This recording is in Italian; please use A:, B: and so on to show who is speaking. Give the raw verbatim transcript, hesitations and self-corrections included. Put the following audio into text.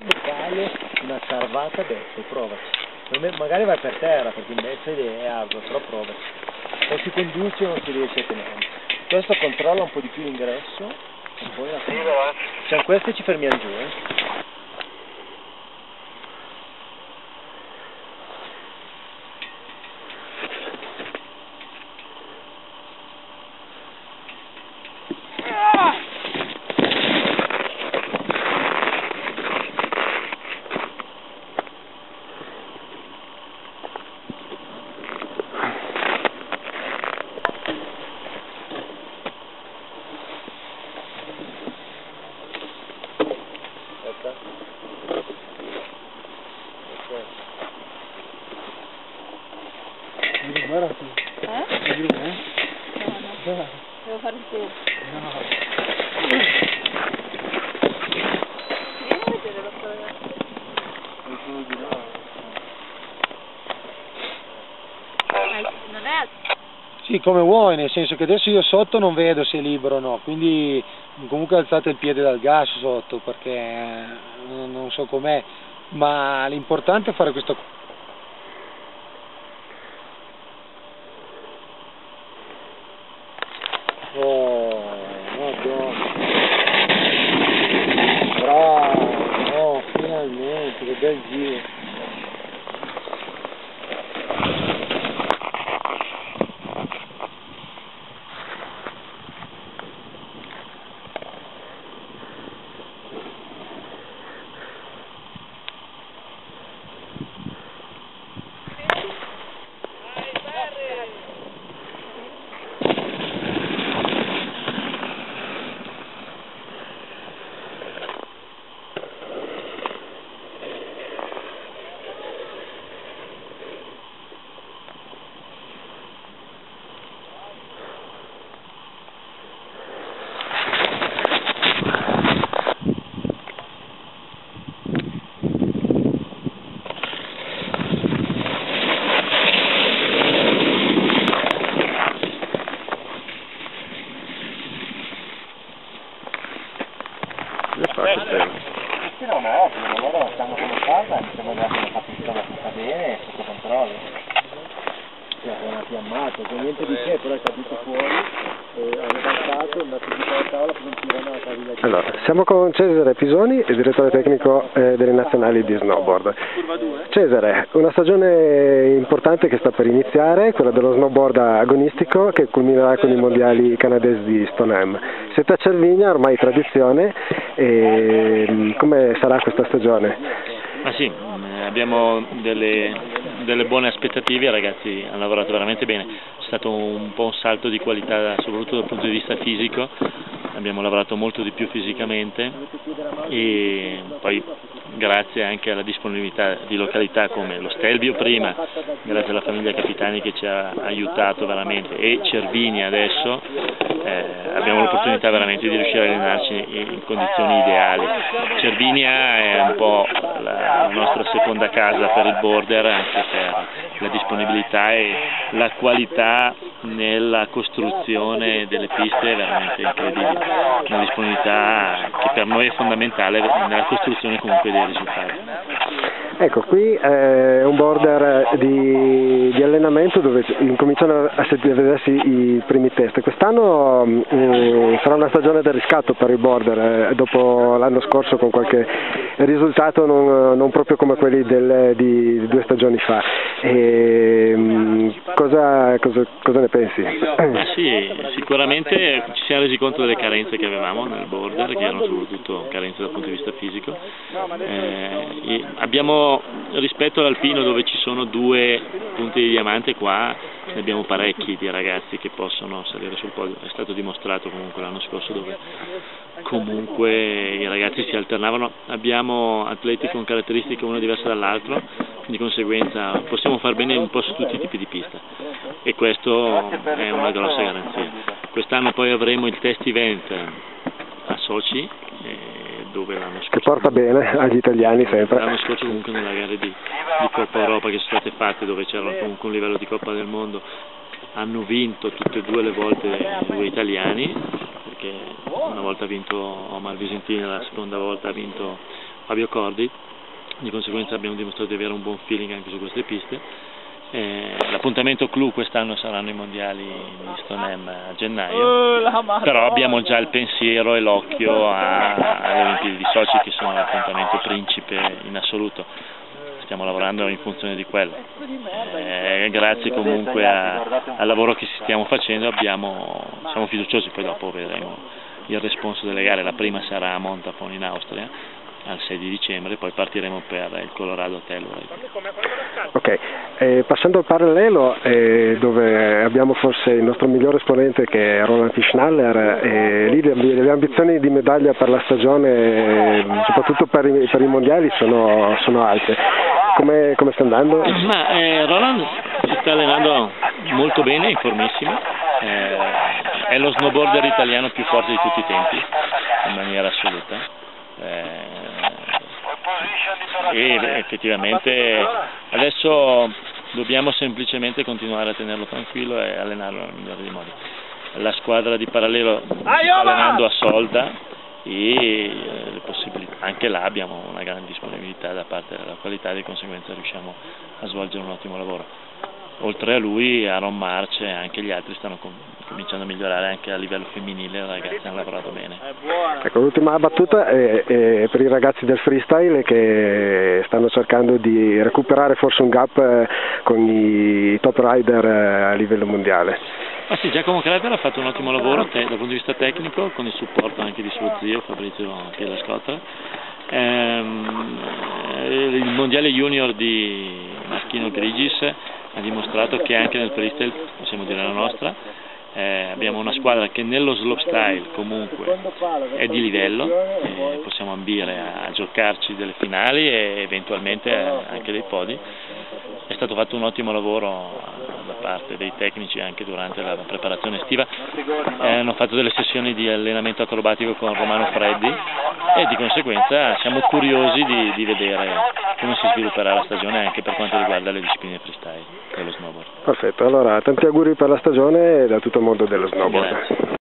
A: locale, una salvata, beh, poi provaci. Magari vai per terra, perché invece è arduo, però provaci. O si conduce o non si riesce a tenere. Questo controlla un po' di più l'ingresso, e poi la fine. Cioè queste ci fermiamo giù, eh.
B: Guarda tu.
C: Eh?
B: Giù, eh?
C: No, no. Devo fare il tuo.
B: No.
C: Vieni a vedere la storia.
B: Non sono di là.
C: Non è...
A: Sì, come vuoi, nel senso che adesso io sotto non vedo se è libero o no, quindi comunque alzate il piede dal gas sotto, perché non so com'è, ma l'importante è fare questo. Oh, madonna. Bravo, oh, finalmente, che bel giro. Sì, no, ma ovvio, loro stanno come casa, mi sembra di aver fatto il lavoro tutta bene, sotto controllo. Cioè, è una fiammata, c'è niente di che, però è caduto fuori, e ha levantato, è andato giù dalla tavola per non tirare la caviglia.
D: Allora, siamo con Cesare Pisoni, il direttore tecnico eh, delle nazionali di snowboard. Cesare, una stagione importante che sta per iniziare, quella dello snowboard agonistico, che culminerà con i mondiali canadesi di Stoneham. Siete a Cervinia, ormai tradizione, e come sarà questa stagione?
E: Ma sì, abbiamo delle, delle buone aspettative, i ragazzi hanno lavorato veramente bene, c'è stato un po' un salto di qualità soprattutto dal punto di vista fisico, abbiamo lavorato molto di più fisicamente e poi grazie anche alla disponibilità di località come lo Stelvio prima, grazie alla famiglia Capitani che ci ha aiutato veramente, e Cervinia adesso, eh, abbiamo l'opportunità veramente di riuscire a allenarci in condizioni ideali. Cervinia è un po' la nostra seconda casa per il border, anche per la disponibilità e la qualità nella costruzione delle piste è veramente incredibile, una disponibilità che per noi è fondamentale nella costruzione comunque dei risultati.
D: Ecco, qui è un border di, di allenamento dove incominciano a vedersi i primi test. Quest'anno um, sarà una stagione del riscatto per il border, eh, dopo l'anno scorso con qualche risultato non, non proprio come quelli del, di, di due stagioni fa. E, um, cosa, cosa, cosa ne pensi?
E: Eh sì, sicuramente ci siamo resi conto delle carenze che avevamo nel border, che erano soprattutto carenze dal punto di vista fisico. Eh, abbiamo rispetto all'alpino dove ci sono due punti di diamante, qua ne abbiamo parecchi di ragazzi che possono salire sul podio, è stato dimostrato comunque l'anno scorso dove comunque i ragazzi si alternavano, abbiamo atleti con caratteristiche uno diverse dall'altro, di conseguenza possiamo far bene un po' su tutti i tipi di pista e questo è una grossa garanzia. Quest'anno poi avremo il test event a Sochi, dove l'anno scorso,
D: che porta bene agli italiani sempre.
E: L'anno scorso comunque nella gara di, di Coppa Europa che sono state fatte, dove c'era comunque un livello di Coppa del Mondo, hanno vinto tutte e due le volte due italiani, perché una volta ha vinto Omar Visentini, la seconda volta ha vinto Fabio Cordi, di conseguenza abbiamo dimostrato di avere un buon feeling anche su queste piste. Eh, l'appuntamento clou quest'anno saranno i mondiali di Stoneham a gennaio, però abbiamo già il pensiero e l'occhio alle Olimpiadi di Sochi, che sono l'appuntamento principe in assoluto. Stiamo lavorando in funzione di quello. Eh, grazie comunque a, al lavoro che stiamo facendo abbiamo, siamo fiduciosi, poi dopo vedremo il responso delle gare. La prima sarà a Montafon in Austria al sei di dicembre, poi partiremo per il Colorado Telluride.
D: Ok, eh, passando al parallelo, eh, dove abbiamo forse il nostro migliore esponente che è Roland Fischnaller, eh, lì le, le ambizioni di medaglia per la stagione, eh, soprattutto per i, per i mondiali, sono, sono alte. Come, come sta andando?
E: Ma eh, Roland si sta allenando molto bene, informissimo, eh, è lo snowboarder italiano più forte di tutti i tempi, in maniera assoluta. Eh, e effettivamente adesso dobbiamo semplicemente continuare a tenerlo tranquillo e allenarlo nel migliore dei modi. La squadra di parallelo sta allenando a Solda e le possibilità, anche là abbiamo una grande disponibilità da parte della qualità e di conseguenza riusciamo a svolgere un ottimo lavoro. Oltre a lui, Aaron March e anche gli altri stanno com cominciando a migliorare anche a livello femminile, i ragazzi hanno lavorato bene.
D: Ecco, l'ultima battuta è, è per i ragazzi del freestyle che stanno cercando di recuperare forse un gap con i top rider a livello mondiale.
E: Ah sì, Giacomo Creder ha fatto un ottimo lavoro te, dal punto di vista tecnico, con il supporto anche di suo zio Fabrizio Pielascotra. Ehm, il mondiale junior di Marchino Grigis ha dimostrato che anche nel freestyle, possiamo dire la nostra, eh, abbiamo una squadra che nello slopestyle comunque è di livello, eh, possiamo ambire a giocarci delle finali e eventualmente anche dei podi. È stato fatto un ottimo lavoro da parte dei tecnici anche durante la preparazione estiva, eh, hanno fatto delle sessioni di allenamento acrobatico con Romano Freddi e di conseguenza siamo curiosi di, di vedere come si svilupperà la stagione anche per quanto riguarda le discipline freestyle e lo snowboard.
D: Perfetto, allora tanti auguri per la stagione e da tutto il mondo dello snowboard.
E: Grazie.